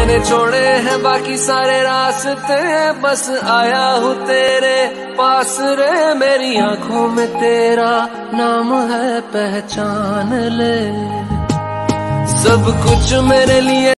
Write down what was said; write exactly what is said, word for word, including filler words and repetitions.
मैंने छोड़े हैं बाकी सारे रास्ते, बस आया हूँ तेरे पास रे। मेरी आंखों में तेरा नाम है, पहचान ले। सब कुछ मेरे लिए